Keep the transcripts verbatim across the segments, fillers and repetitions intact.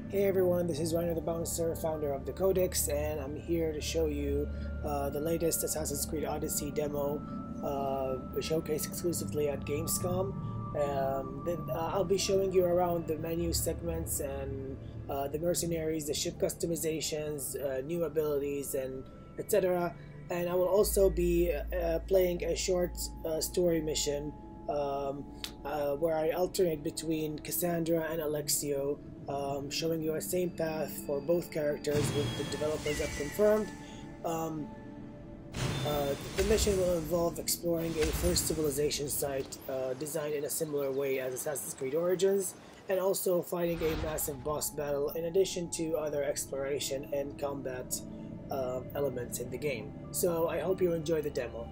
Hey everyone, this is Rino the Bouncer, founder of the Codex, and I'm here to show you uh, the latest Assassin's Creed Odyssey demo, uh, showcased exclusively at Gamescom. Um, then, uh, I'll be showing you around the menu segments and uh, the mercenaries, the ship customizations, uh, new abilities, and et cetera. And I will also be uh, playing a short uh, story mission um, uh, where I alternate between Cassandra and Alexio. Um, showing you a same path for both characters, which the developers have confirmed. Um, uh, the mission will involve exploring a first civilization site uh, designed in a similar way as Assassin's Creed Origins, and also fighting a massive boss battle in addition to other exploration and combat uh, elements in the game. So I hope you enjoy the demo.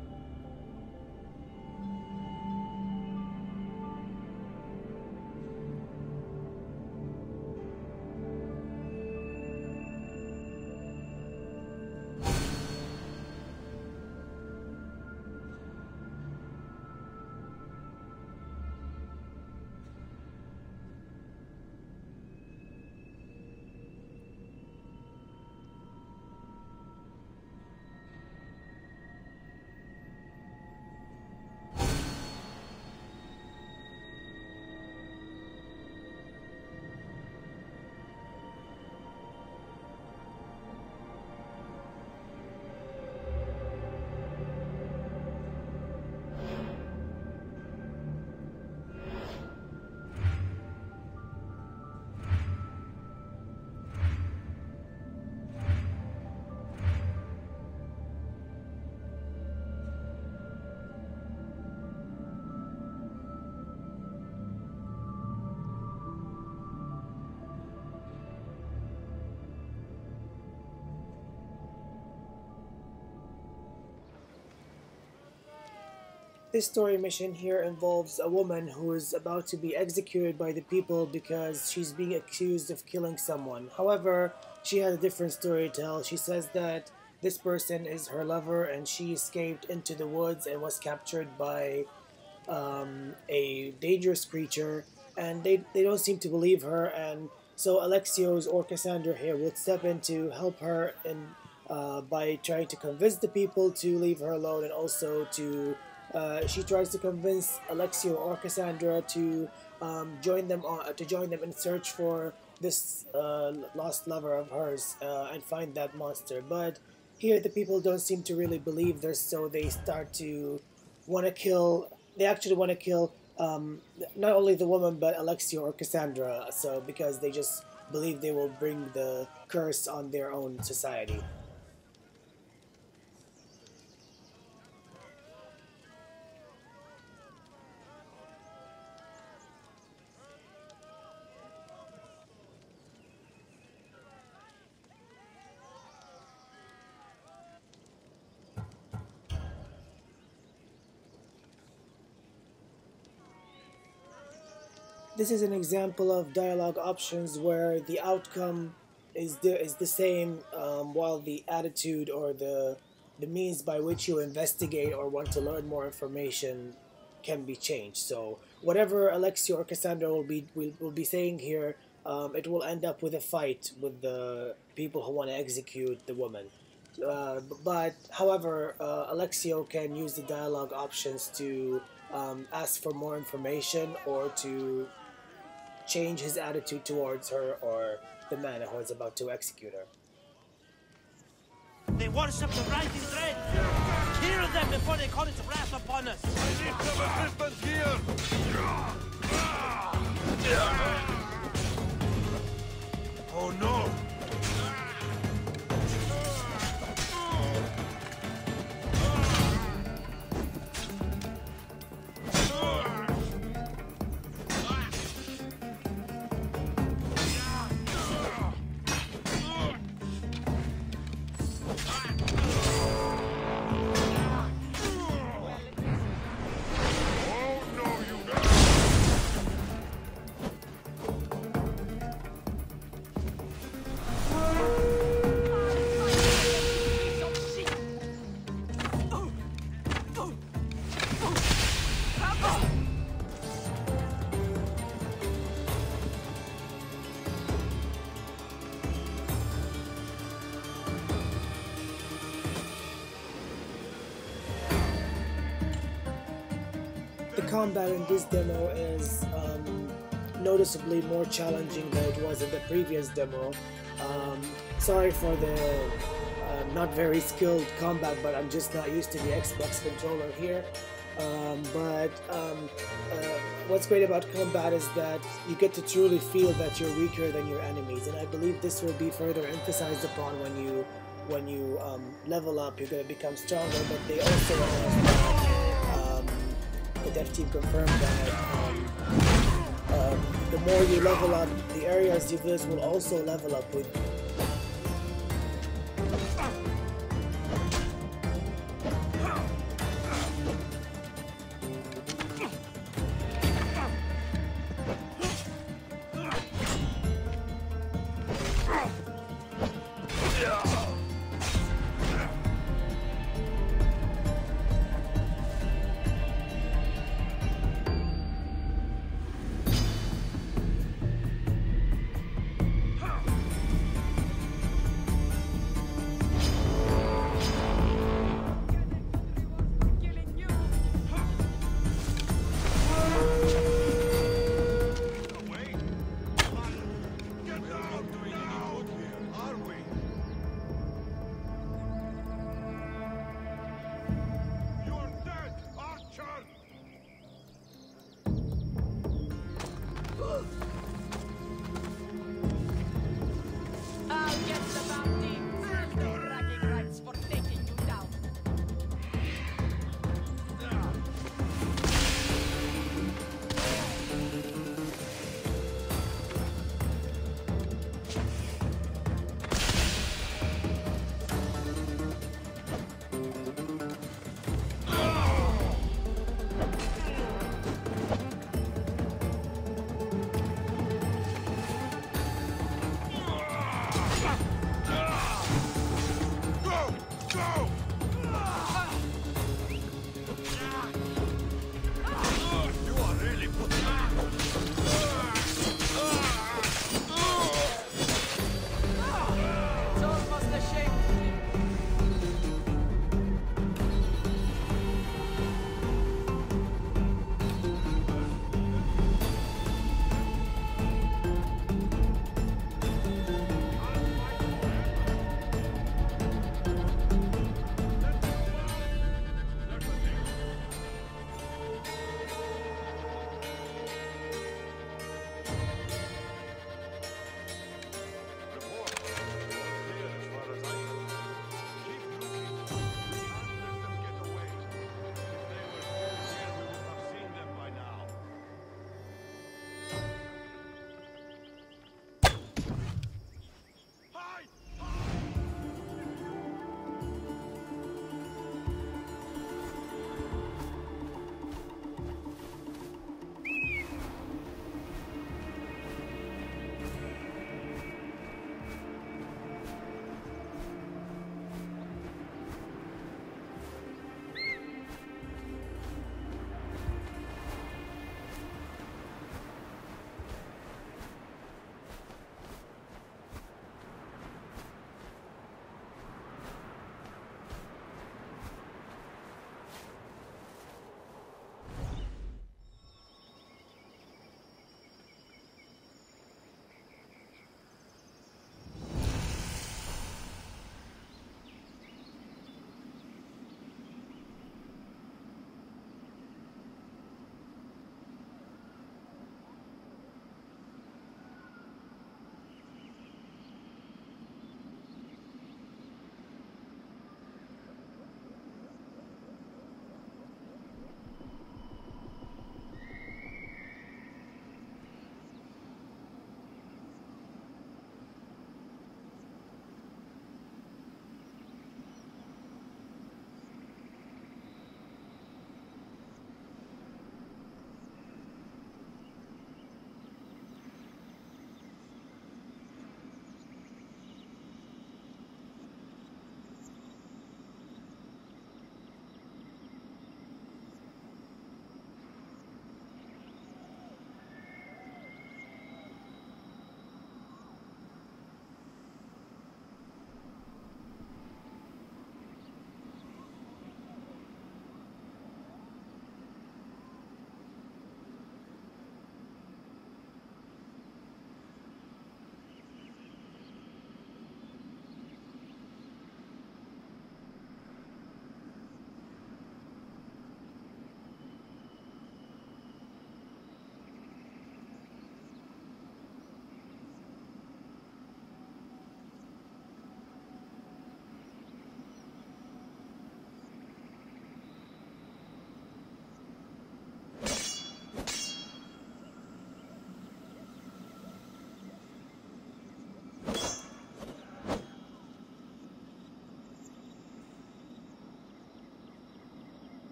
This story mission here involves a woman who is about to be executed by the people because she's being accused of killing someone. However, she has a different story to tell. She says that this person is her lover and she escaped into the woods and was captured by um, a dangerous creature, and they, they don't seem to believe her, and so Alexio's or Cassandra here will step in to help her in, uh, by trying to convince the people to leave her alone, and also to Uh, she tries to convince Alexio or Cassandra to um, join them on, to join them in search for this uh, lost lover of hers uh, and find that monster. But here the people don't seem to really believe this, so they start to want to kill. They actually want to kill um, not only the woman but Alexio or Cassandra. So because they just believe they will bring the curse on their own society. This is an example of dialogue options where the outcome is the, is the same um, while the attitude or the, the means by which you investigate or want to learn more information can be changed. So whatever Alexio or Cassandra will be, will, will be saying here, um, it will end up with a fight with the people who want to execute the woman. Uh, but however, uh, Alexio can use the dialogue options to um, ask for more information or to change his attitude towards her or the man who is about to execute her. They worship the rising dread. Kill them before they call its wrath upon us. I need some assistance here. Oh no! combat in this demo is um, noticeably more challenging than it was in the previous demo. Um, sorry for the uh, not very skilled combat, but I'm just not used to the Xbox controller here. Um, but um, uh, what's great about combat is that you get to truly feel that you're weaker than your enemies, and I believe this will be further emphasized upon when you when you um, level up. You're going to become stronger, but they also um, the dev team confirmed that um, uh, the more you level up, the areas you visit will also level up with.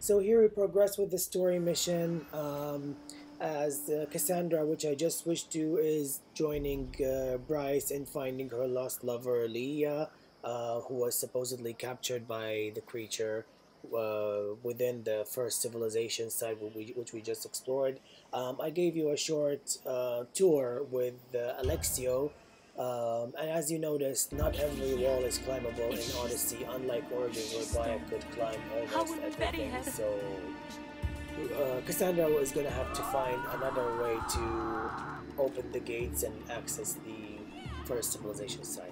So here we progress with the story mission. Um, as uh, Cassandra, which I just switched to, is joining uh, Bryce in finding her lost lover Leah, uh, who was supposedly captured by the creature uh, within the first civilization site, which we, which we just explored. Um, I gave you a short uh, tour with uh, Alexio. Um, and as you noticed, not every wall is climbable in Odyssey, unlike Origins where Baya could climb almost everything. So uh, Cassandra was gonna have to find another way to open the gates and access the first civilization site.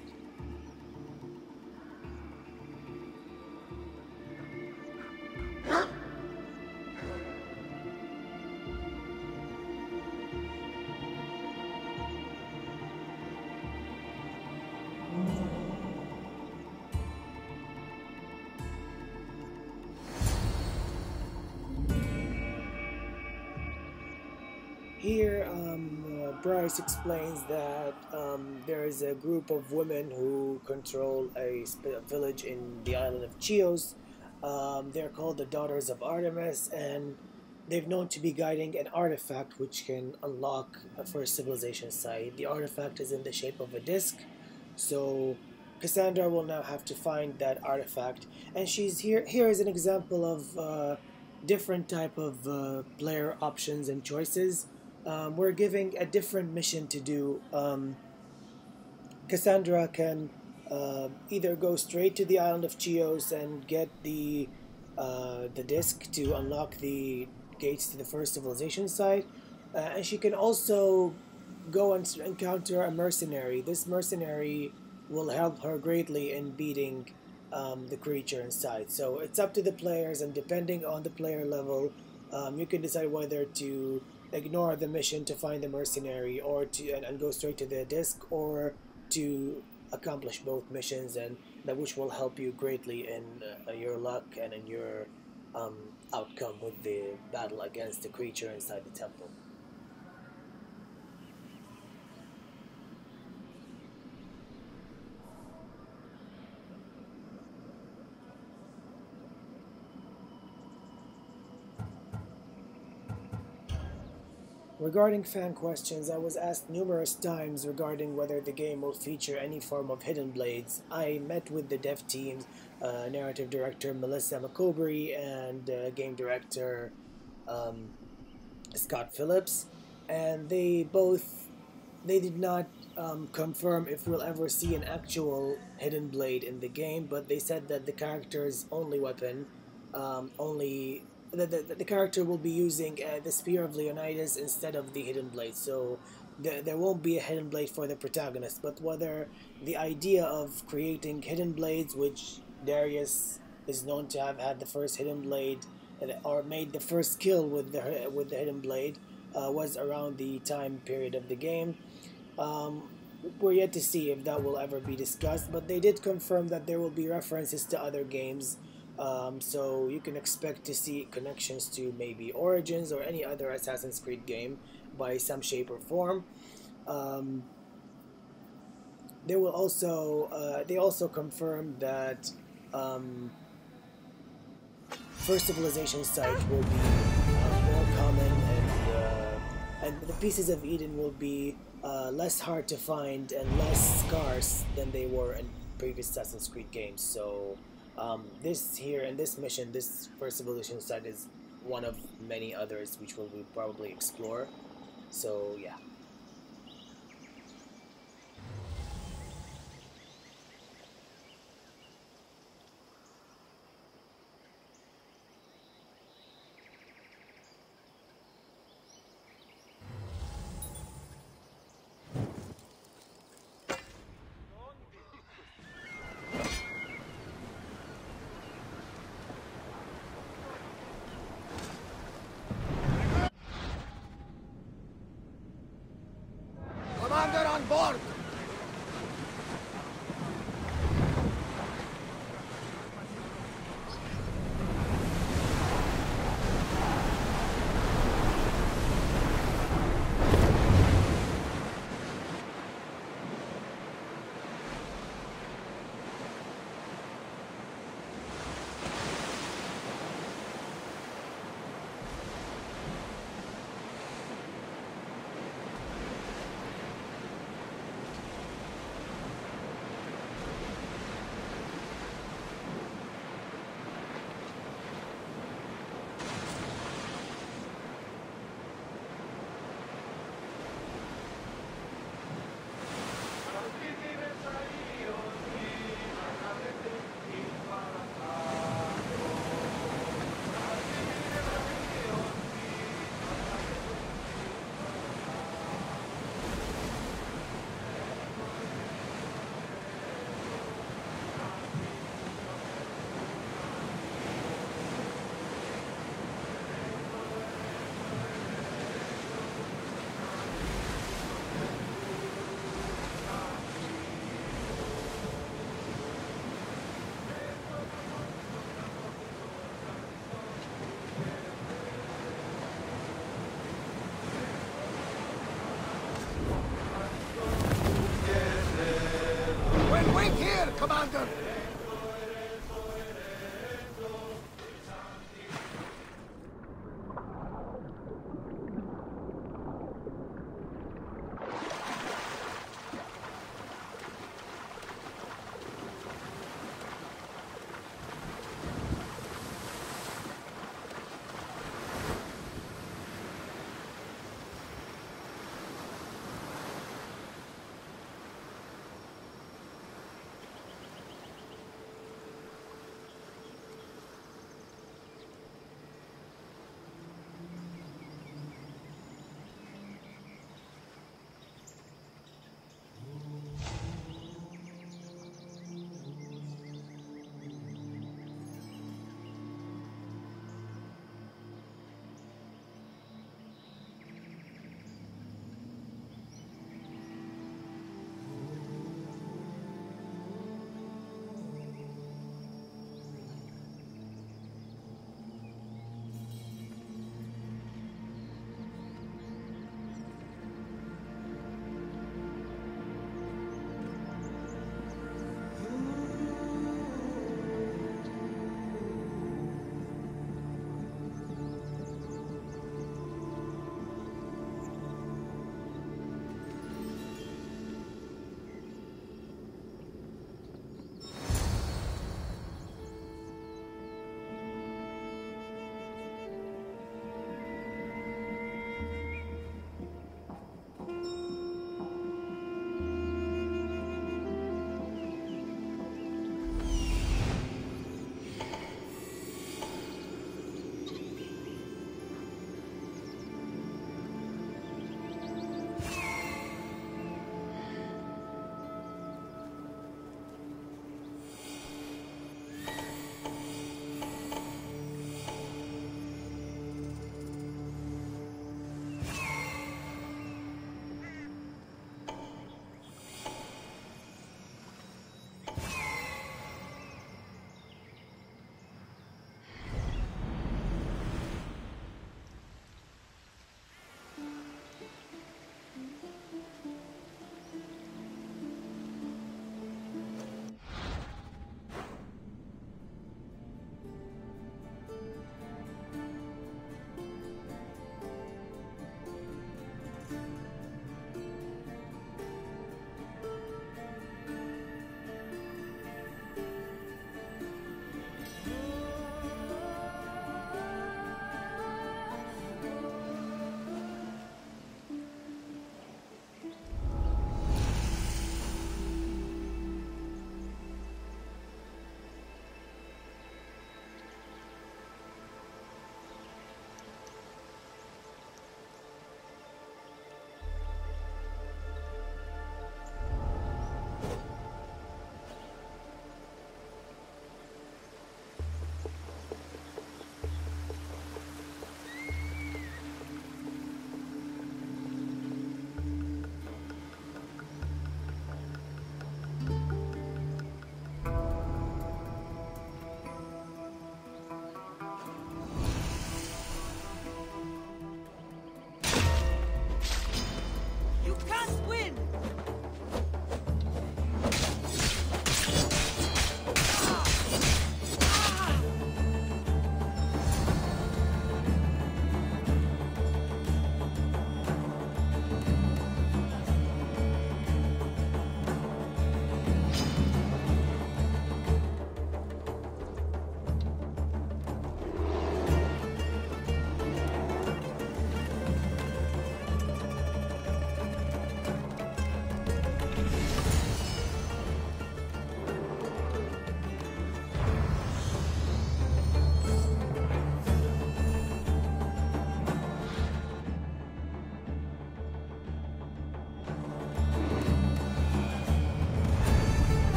Here, um, uh, Bryce explains that um, there is a group of women who control a sp- village in the island of Chios. Um, they're called the Daughters of Artemis, and they've known to be guiding an artifact which can unlock a first civilization site. The artifact is in the shape of a disc, so Cassandra will now have to find that artifact. And she's here. Here is an example of uh, different type of uh, player options and choices. Um, we're giving a different mission to do. Um, Cassandra can uh, either go straight to the island of Chios and get the uh, the disc to unlock the gates to the first civilization site, uh, and she can also go and encounter a mercenary. This mercenary will help her greatly in beating um, the creature inside. So it's up to the players, and depending on the player level, um, you can decide whether to ignore the mission to find the mercenary or to and, and go straight to the disc, or to accomplish both missions, and that which will help you greatly in uh, your luck and in your um, outcome with the battle against the creature inside the temple. Regarding fan questions, I was asked numerous times regarding whether the game will feature any form of hidden blades. I met with the dev teams, uh, narrative director Melissa McCobery and uh, game director um, Scott Phillips, and they both they did not um, confirm if we'll ever see an actual hidden blade in the game, but they said that the character's only weapon, um, only the, the, the character will be using uh, the Spear of Leonidas instead of the hidden blade. So there, there won't be a hidden blade for the protagonist, but whether the idea of creating hidden blades, which Darius is known to have had the first hidden blade, or made the first kill with the with the hidden blade, uh, was around the time period of the game. Um, we're yet to see if that will ever be discussed, but they did confirm that there will be references to other games, um, so you can expect to see connections to maybe Origins or any other Assassin's Creed game by some shape or form. Um, they will also uh, they also confirmed that um, First Civilization site will be uh, more common, and uh, and the pieces of Eden will be uh, less hard to find and less scarce than they were in previous Assassin's Creed games. So um, this here in this mission, this First Civilization site is one of many others which we'll probably explore. So yeah. Commander on board! Commander!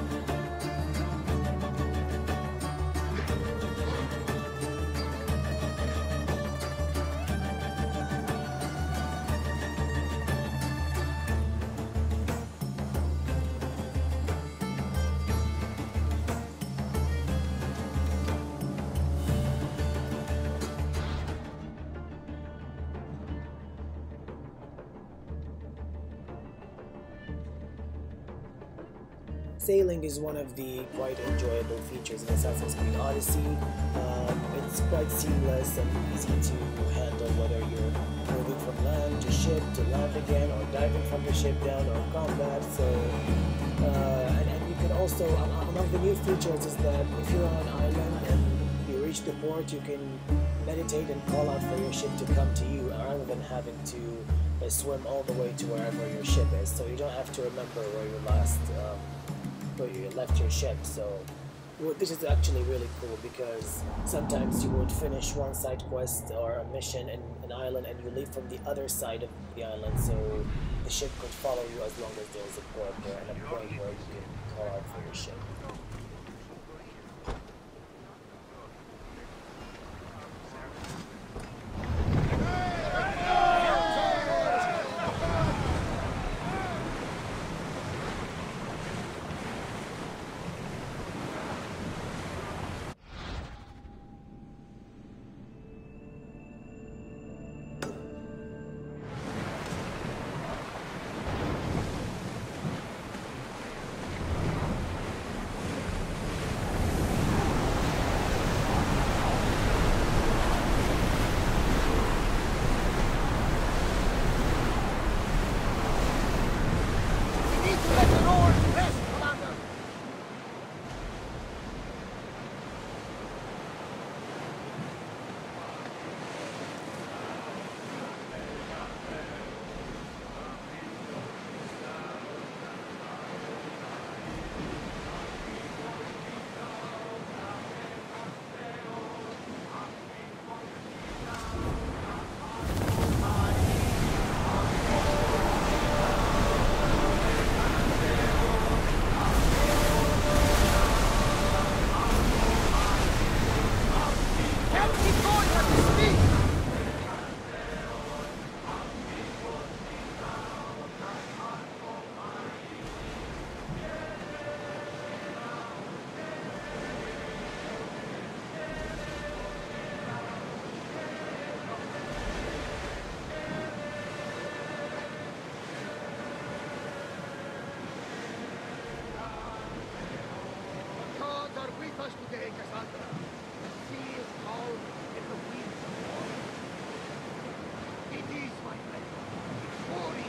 Sailing is one of the quite enjoyable features in Assassin's Creed Odyssey. Um, it's quite seamless and easy to handle whether you're moving from land to ship to land again, or diving from the ship down, or combat. So, uh, and, and you can also, um, among the new features is that if you're on an island and you reach the port, you can meditate and call out for your ship to come to you, rather than having to uh, swim all the way to wherever your ship is. So you don't have to remember where you last um, where you left your ship. So well, this is actually really cool, because sometimes you would finish one side quest or a mission in an island and you leave from the other side of the island, so the ship could follow you as long as there's a port there and a point where you can call out for your ship. Today, Cassandra. The sea is calm and the winds are warm. It is, my friend. Victorious.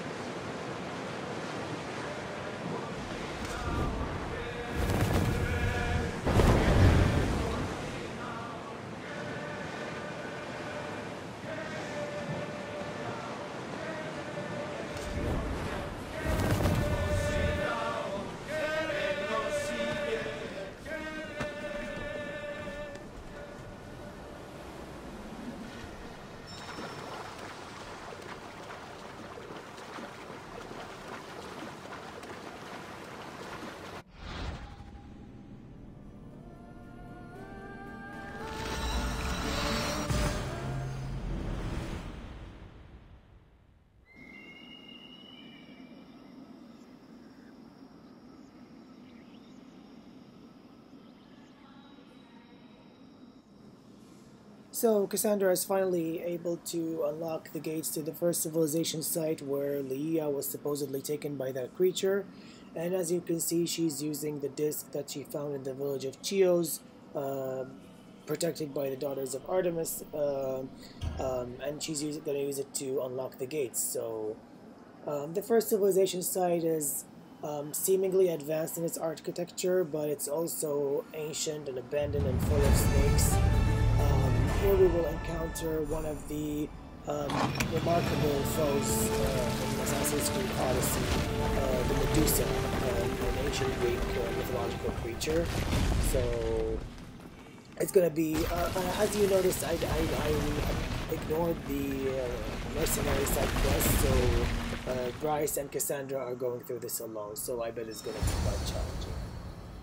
So Cassandra is finally able to unlock the gates to the first civilization site where Leia was supposedly taken by that creature, and as you can see, she's using the disc that she found in the village of Chios, uh, protected by the daughters of Artemis, uh, um, and she's going to use it to unlock the gates. So um, the first civilization site is um, seemingly advanced in its architecture, but it's also ancient and abandoned and full of snakes. Um, here we will encounter one of the um, remarkable foes uh, in Assassin's Creed Odyssey, uh, the Medusa, uh, an ancient Greek uh, mythological creature. So it's going to be, uh, uh, as you noticed, I, I, I ignored the uh, mercenary side quest, so uh, Bryce and Cassandra are going through this alone, so I bet it's going to be quite challenging.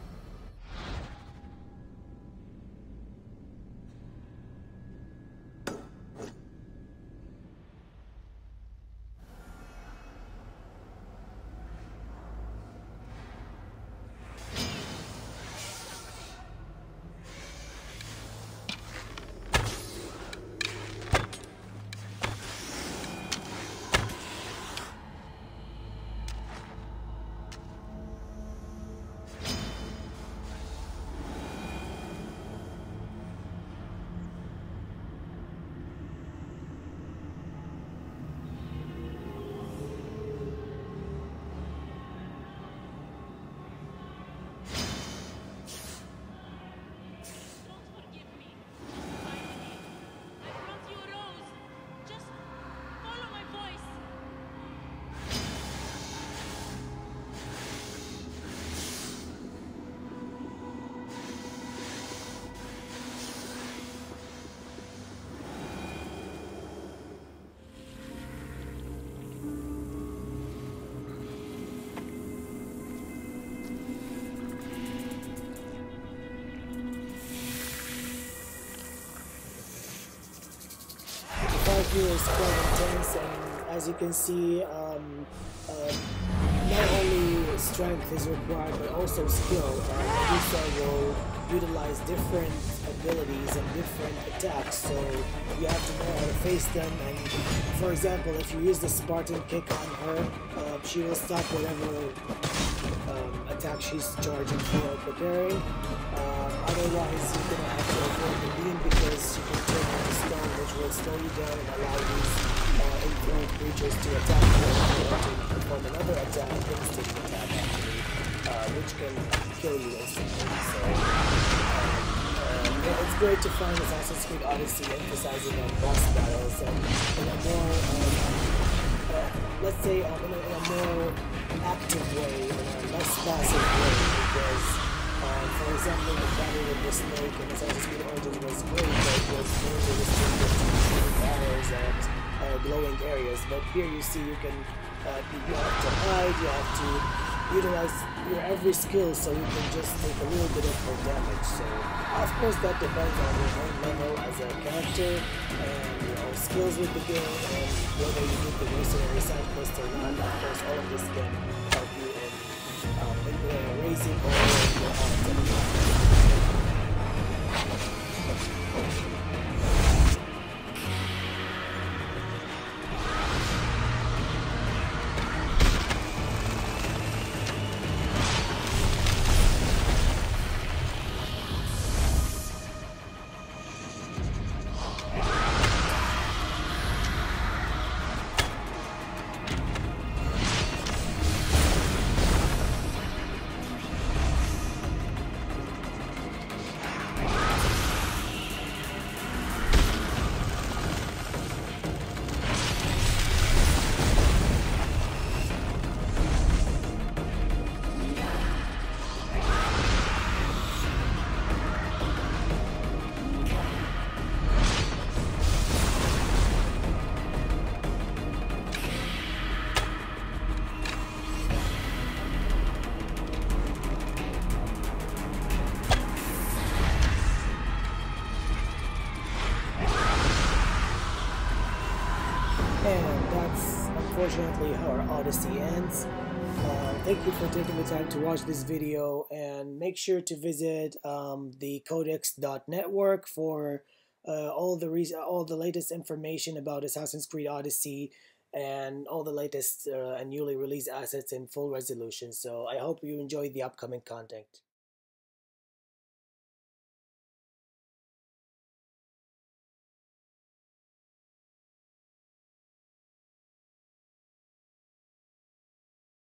is quite intense, and as you can see, um, uh, not only strength is required, but also skill. Uh, Medusa will utilize different abilities and different attacks, so you have to know how to face them. And for example, if you use the Spartan kick on her, uh, she will stop whatever um, attack she's charging for or preparing. Um, otherwise, you're gonna have to avoid the beam because she can turn into stone, which will slow you down and allow these uh, infernal creatures to attack you or to perform another attack, instant attack actually, uh, which can kill you instantly. So um, uh, it's great to find Assassin's Creed Odyssey emphasizing on boss battles and in a more um, uh, let's say um, in, a, in a more active way, in a less passive way, because uh, for example the battle with the snake in Assassin's Creed Origins was great, but it was mainly restricted to shooting arrows and uh, glowing areas, but here you see you can uh, you have to hide, you have to utilize your every skill so you can just take a little bit of more damage. So of course that depends on your own level as a character and your own skills with the game and whether you need the mercenary side quest or not. Of course all of this can help you in, um, in uh, raising all of your odds. And that's unfortunately how our Odyssey ends. Uh, thank you for taking the time to watch this video, and make sure to visit um, the codex dot network for uh, all the re all the latest information about Assassin's Creed Odyssey and all the latest uh, and newly released assets in full resolution. So I hope you enjoyed the upcoming content.